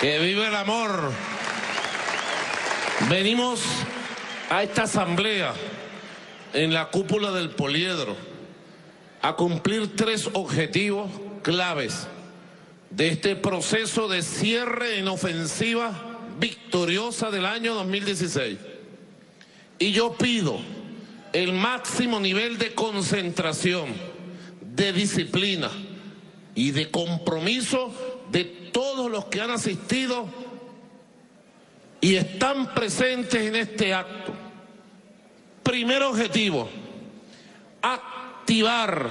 Que viva el amor. Venimos a esta asamblea en la cúpula del Poliedro a cumplir 3 objetivos claves de este proceso de cierre en ofensiva victoriosa del año 2016. Y yo pido el máximo nivel de concentración, de disciplina y de compromiso de todos los que han asistido y están presentes en este acto. Primer objetivo: activar,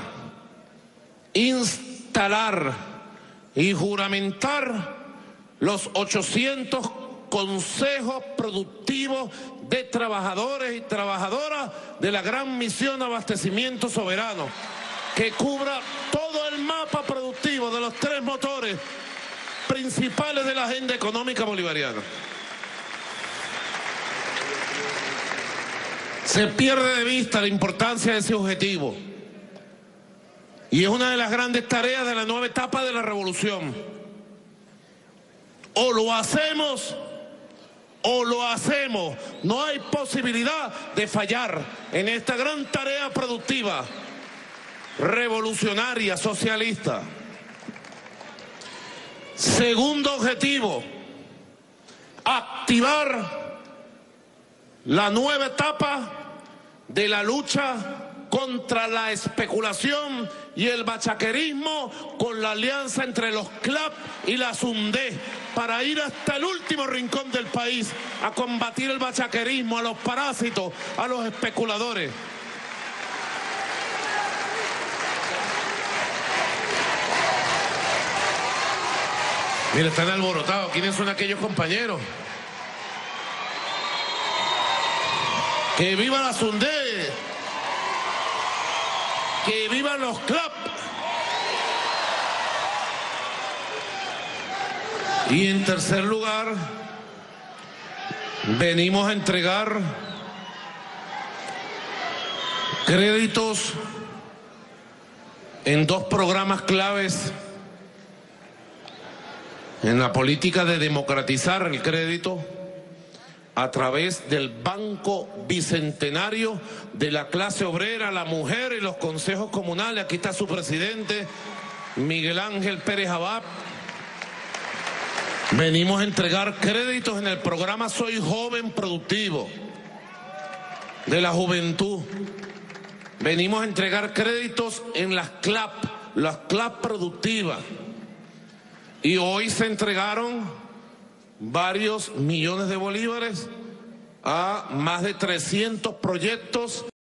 instalar y juramentar los 800 consejos productivos de trabajadores y trabajadoras de la gran misión Abastecimiento Soberano, que cubra todo el mapa productivo de los 3 motores principales de la agenda económica bolivariana. Se pierde de vista la importancia de ese objetivo y es una de las grandes tareas de la nueva etapa de la revolución. O lo hacemos o lo hacemos. No hay posibilidad de fallar en esta gran tarea productiva, revolucionaria, socialista. Segundo objetivo: activar la nueva etapa de la lucha contra la especulación y el bachaquerismo con la alianza entre los CLAP y la SUNDE para ir hasta el último rincón del país a combatir el bachaquerismo, a los parásitos, a los especuladores. Mira, están alborotados. ¿Quiénes son aquellos compañeros? ¡Que viva la SUNDE! ¡Que vivan los CLAP! Y en tercer lugar, venimos a entregar créditos en 2 programas claves en la política de democratizar el crédito a través del Banco Bicentenario de la clase obrera, la mujer y los consejos comunales. Aquí está su presidente, Miguel Ángel Pérez Abad. Venimos a entregar créditos en el programa Soy Joven Productivo de la juventud. Venimos a entregar créditos en las CLAP productivas. Y hoy se entregaron varios millones de bolívares a más de 300 proyectos